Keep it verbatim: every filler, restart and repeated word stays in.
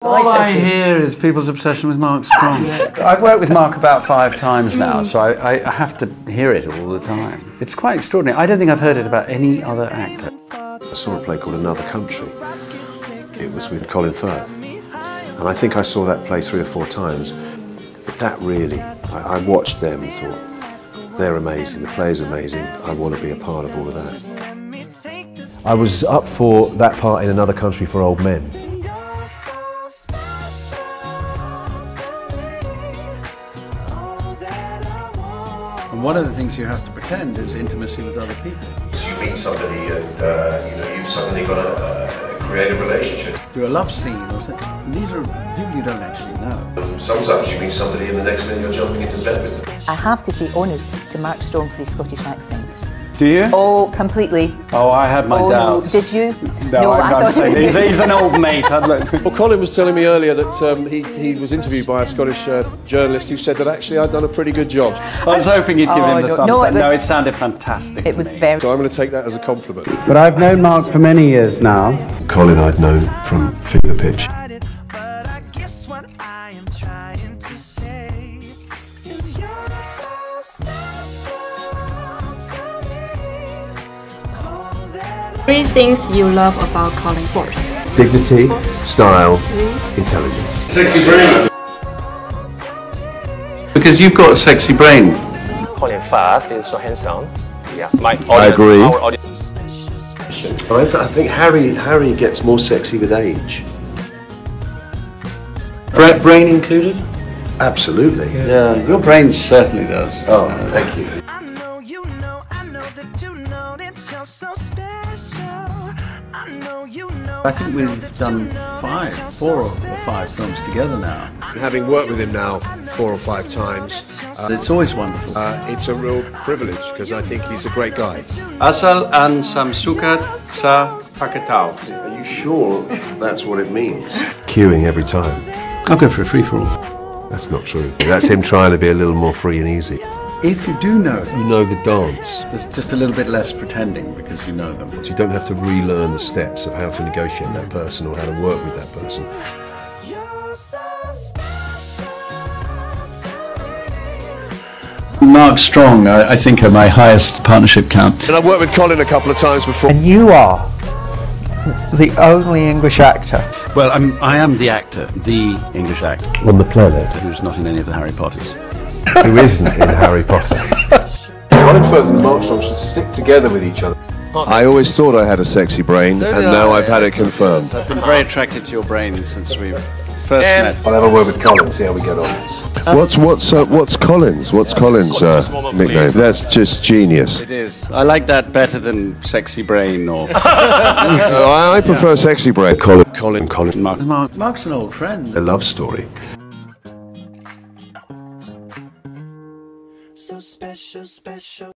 All I hear is people's obsession with Mark Strong. I've worked with Mark about five times now, so I, I have to hear it all the time. It's quite extraordinary. I don't think I've heard it about any other actor. I saw a play called Another Country. It was with Colin Firth. And I think I saw that play three or four times. But that really, I, I watched them and thought, they're amazing, the play's amazing, I want to be a part of all of that. I was up for that part in Another Country for Old Men. And one of the things you have to pretend is intimacy with other people. So you meet somebody and uh, you know, you've suddenly got a, a creative relationship. Do a love scene or something. And these are people you don't actually know. Sometimes you meet somebody and the next minute you're jumping into bed with them. I have to say honours to Mark Strong for his Scottish accent. Do you? Oh, completely. Oh, I had my oh, doubts. Did you? No, no I'm I not thought saying it was he's, he's an old mate. Well, Colin was telling me earlier that um, he, he was interviewed by a Scottish uh, journalist who said that actually I'd done a pretty good job. I was hoping you'd give oh, him the thumbs no, up. it was, No, it sounded fantastic. It was very... So I'm going to take that as a compliment. But I've known Mark for many years now. Colin I've known from Fever Pitch. Three things you love about Colin Firth. Dignity, style, intelligence. Sexy brain. Because you've got a sexy brain. Colin Firth is so handsome. Yeah, my audience, I agree. Our audience. I, th I think Harry Harry gets more sexy with age. Bra brain included? Absolutely. Yeah, your brain certainly does. Oh, thank you. I know you know, I know that you know that you're so special. I know you know. I think we've done five, four or five films together now. Having worked with him now four or five times, uh, It's always wonderful. uh, it's a real privilege because I think he's a great guy. Asal an samsukat sa paketao. Are you sure that's what it means? Queuing every time. I'll go for a free-for-all. That's not true. That's him trying to be a little more free and easy. If you do know You them, know the dance. there's just a little bit less pretending because you know them. So you don't have to relearn the steps of how to negotiate that person or how to work with that person. Mark Strong, I, I think, are my highest partnership count. And I've worked with Colin a couple of times before. And you are the only English actor. Well, I'm, I am the actor, the English actor, On the planet. who's not in any of the Harry Potters. Who isn't in Harry Potter. Colin Firth and Mark Strong should stick together with each other. I always thought I had a sexy brain, and now I've had it confirmed. I've been very attracted to your brain since we first met. I'll have a word with Colin, see how we get on. What's what's uh, what's Colin's? What's Colin's uh, nickname? That's just genius. It is. I like that better than sexy brain or... Uh, I, I prefer sexy brain. Colin, Colin, Colin. Mark. Mark. Mark's an old friend. A love story. So special, special.